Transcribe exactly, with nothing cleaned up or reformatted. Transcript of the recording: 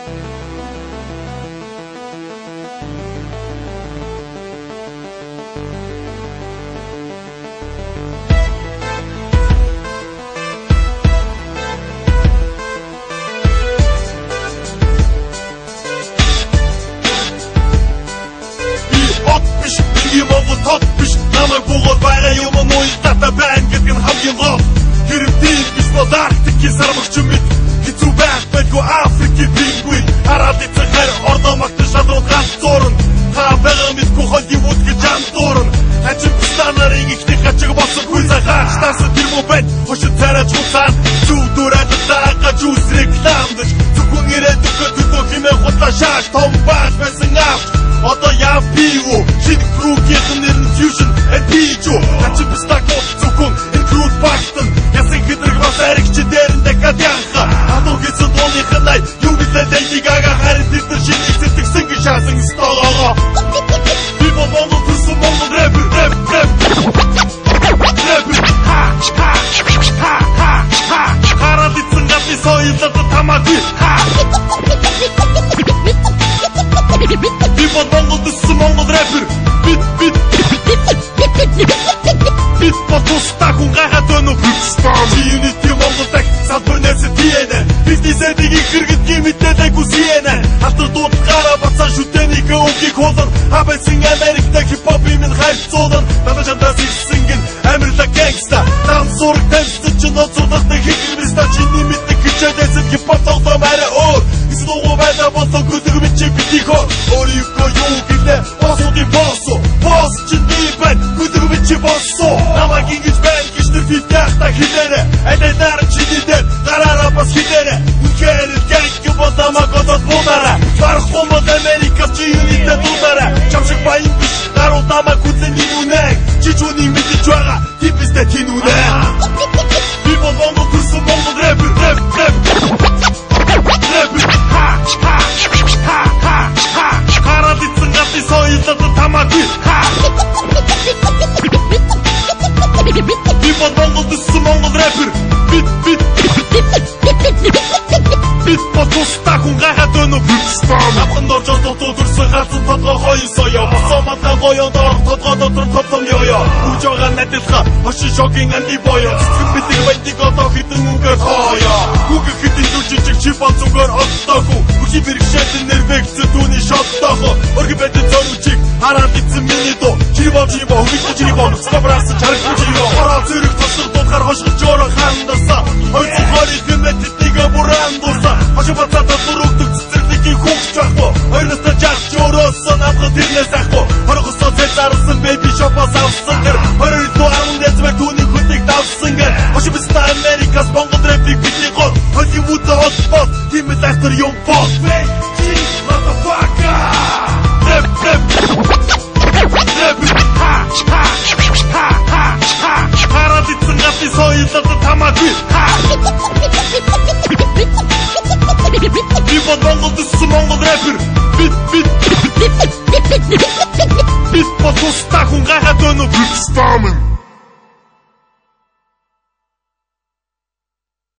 Татбиш намайг буугаад байгаа юм уу илтата байна гэдг нь хамгийн гол. Хэрвээ биш бол Арктикийн сармагч мэд хэцүү байх байггүй Африкийн пингвин хараад эцгээр ордоо магтаж шалруу ганц зурна. Та байгаа мэдгүй хоолны үд гэж андуурна. Тажикстанарын ихний хачиг болсон хүлээ хаачтаас тэр муу байна. Хошид царайч хуцаа зүудүрээд таага жуус рекламдаж зөвхөн ирээд өгөхгүй хэмээн хутлаа шааш том бааш байсан авч одоо яв пиво шид кругийнхэн нэр нь fusion and pijo хачиг бистаг зөвхөн энэ круг бактан ясын хэдрэг бас аригч дээрэн декадянха адуу гэсэн дууныхан най юу билээ Lady Gaga харин тэр шинэ сэтгэсэн гэж шаасан столоо people want to some more rap rap rap rap ha ha ha ha ha харадитсан гапи соёлд тамади ha people want to some more rap bit bit bit потоста хүн гахад өнө Pakistan unity Mongotek салбарнаас тийнэ бизнесэдийг хэрэгэд гимитэлэг үсийнэ хатар дууд гараа бацаа шүтэнийг өөгийг холон хабэсэн Америкт хипхоп юм хайцуулан надад ирсэнген Америка гангста нам сураг тэмцэж ч ноцодохтой хикэрмэста чиний мэддэг хичээдээс хипхоп тоглоом арай өөр эсвэл байна болсон гүдэг бичи битихо өөрийгөө юу гэлээ босоodi босо бос чиний бай гүдэг бичи босо намайг ингэж байна гэж тэр фитяхта хилээрэ айдаар чиний дээр гараараа бас хилээрэ үнхээр гэнг бодамаг одод бодара farхом Америкас чи юнитэ дудара чамшиг баян биш гаруу тамаг үзэний үнэ чичүни мэдэж байгаа типстэй тин үнэ people want to some more rap rap rap rap ha ha ha ha ha харадитсан гапи соёлд тамади ha people want to some more rap bit bit бит потоста хүн гахад өнө Pakistan апхан оржол тодорсон хацсан тодгоо хоёр соёо босомата гоёо доор тодгоо дотор тодом ёо үж байгаа надэлха хошин шокинг анди боё цэцэг битэг байдик одоо хитэн өнгөөр хооё хүүг хитэн зүжиг чипал зүгээр оттоогүй үхий бэрхшээл нэрвэгц түүний шоттоохо өргө бэдэ зориучиг хараад ицэн миний доо чибол чибол хөвгч чибол скабрас чарх чибол ороо зэрэг тослог дуудахаар хошгож ороо хандаса хоёр цохорын хэмэтэднийг бурандуса хошбацата туруудаг цэцэрлэгийн хүүхч байхгүй хоёрнасаа жарч өрөөсөн амгад тэрнээс ахгүй хоргосоо цэцарсан бэби шопоос авсан гэр хоёрын дууран дэцмэ түүний хүлийг давсан гэр хошбиста Америкас Монгол рэпик бидний гол Hollywood hotspot тимэд актер юм бос motherfucker rap rap rap ha ha ha ha ha харадитсан гапи соёлд тамади ha people want to some more rap bit bit bit потоста хүн гахад өнө Pakistan